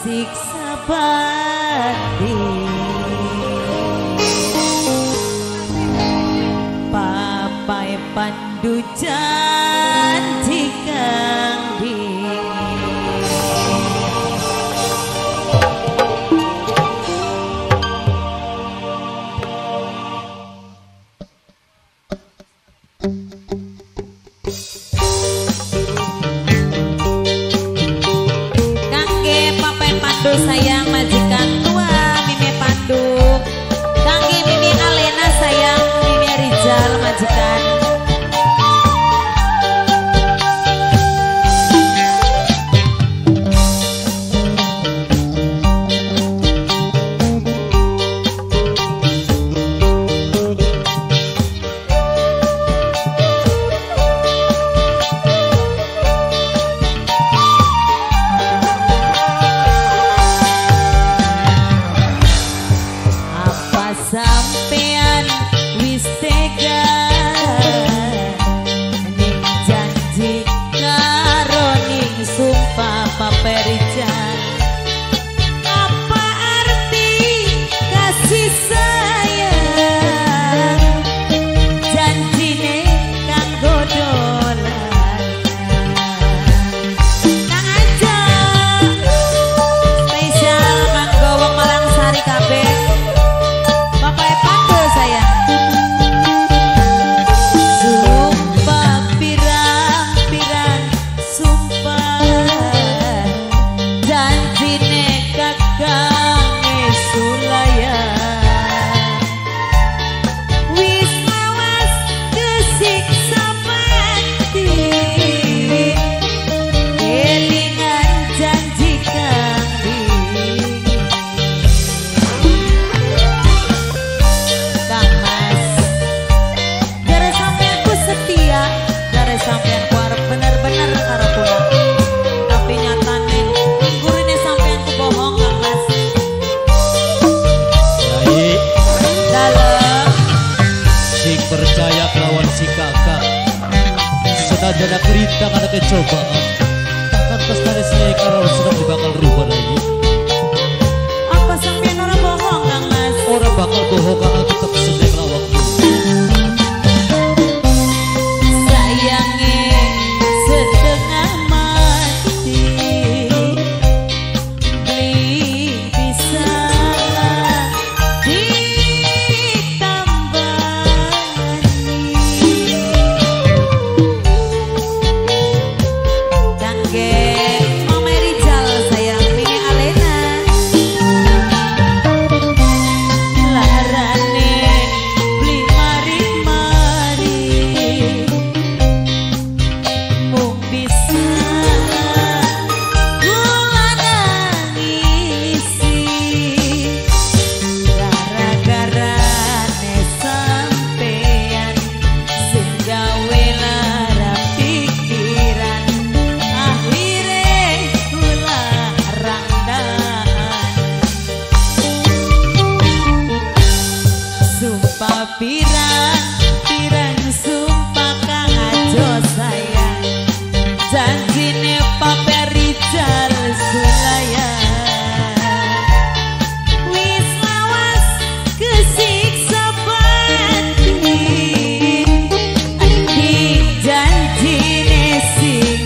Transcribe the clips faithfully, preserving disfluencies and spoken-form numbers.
kesiksa batin. Papai pandu janji kang Pandu sayang majikan tua Mimi Pandu, kangge Mimi Alena sayang Mimi Rizal majikan. Sampean wis tega ning janji karo ning sumpah paperijan. Apa arti kasih sayang janjine kanggo dolan. Kang aja spesial kanggo wong Malang Sari kabeh. Percaya kelawan si kakak senajan cerita karena kecobaan takkan pestane saya karena sedang dibakal rubah lagi. Apa sampean orang bohong Kang Mas? Orang bakal bohong kakak tetap sedang lawakmu. Sayangnya setengah mati beli bisa pirang pirang sumpah kang ajo sayang janjine paperijan sulayan wis lawas kesiksa batin di janjine sing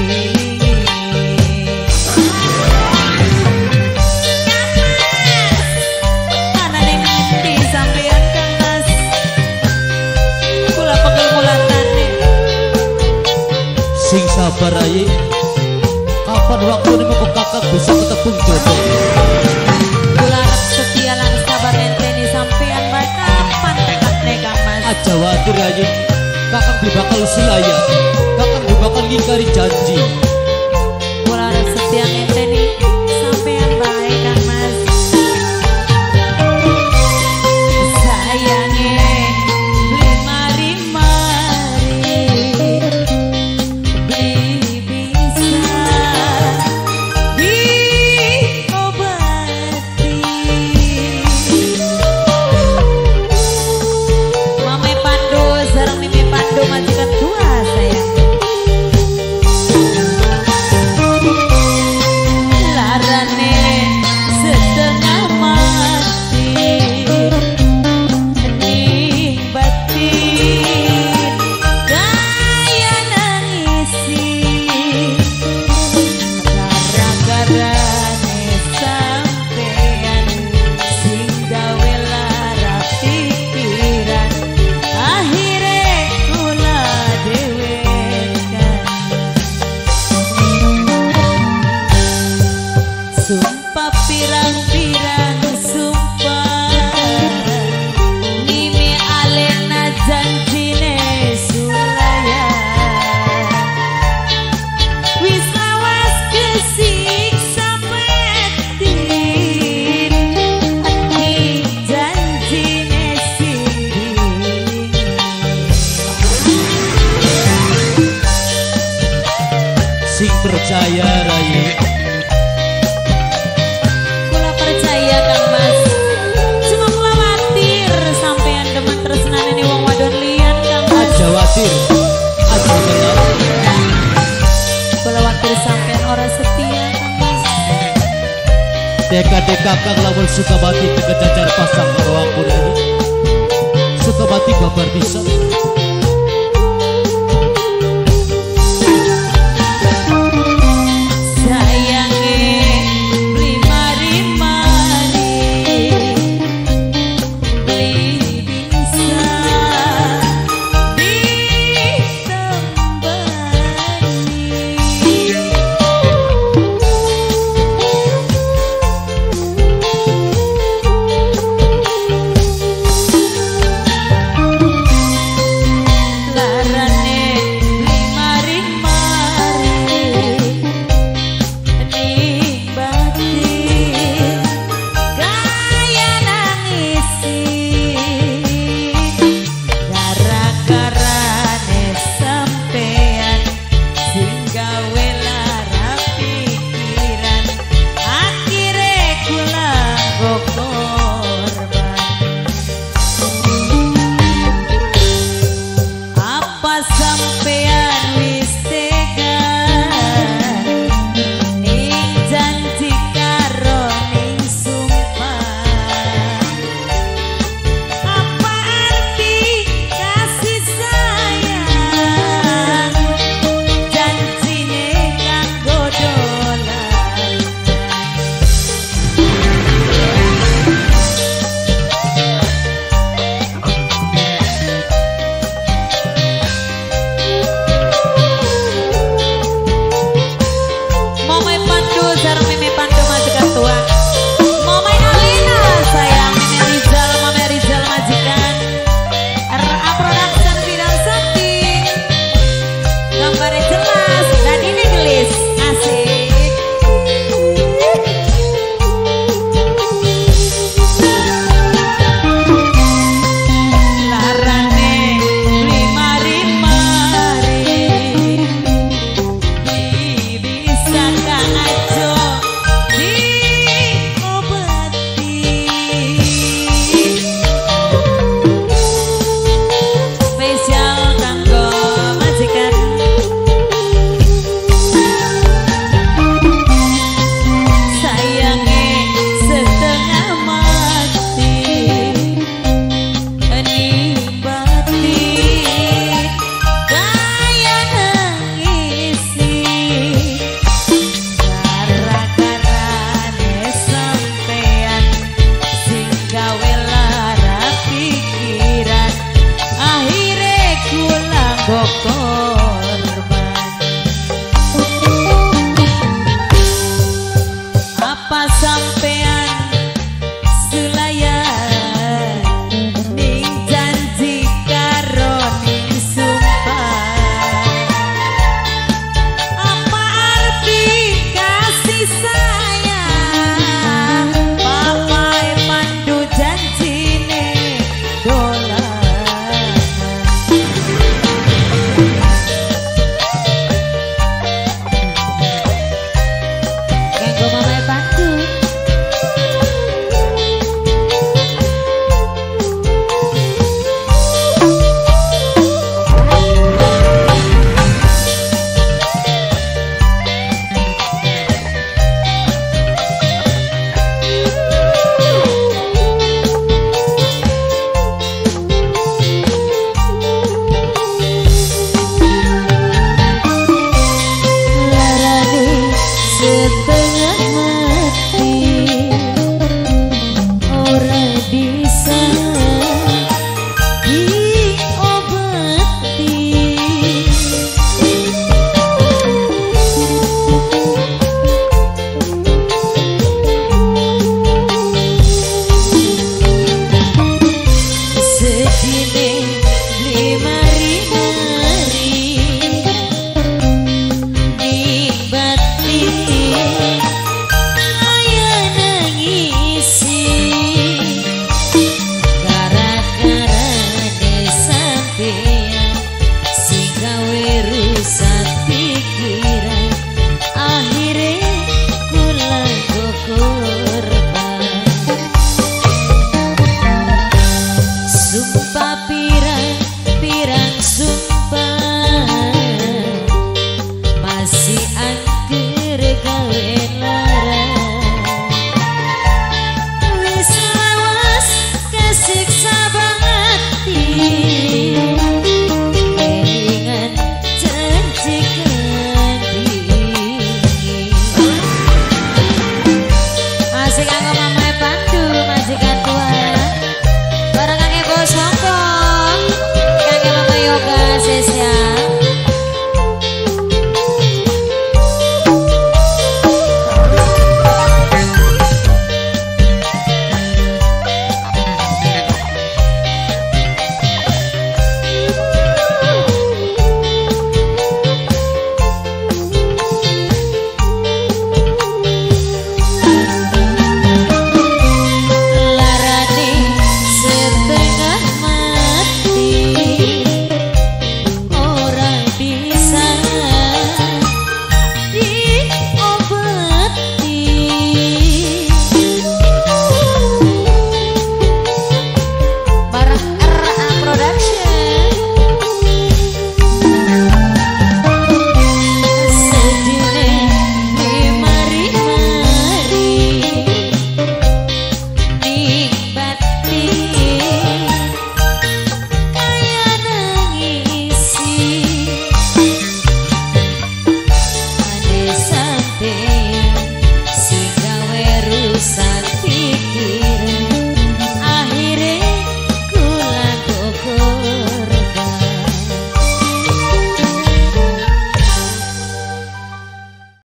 sing sabar aye, kapan waktu ini mau kakak bisa ketepung jodoh. Kula arep setia lan sabar enteni sampean bae kapan tekadne Kang Mas. Aja wadir aye, kakak dibakal silaya, kakak dibakal ngingkari janji. Kula arep setia enteni sampean bae Kang Mas. Sayange beli mari-mari majikan tua sayang. Sumpah pirang-pirang sumpah Mimi Alena janjine sulaya Wis lawas kesiksa petin Ati janjine siring Sing percaya Rayi percaya Kang Mas, cuma khawatir sampean demen tresnane ni wong wadon liyan Kang Mas. Aja khawatir, aja kenal. Khawatir sampean ora setia Kang Mas. Deka-deka kang lamun Sukabati teka jajar pasang karo aku Rayi. Sukabati babar bisa.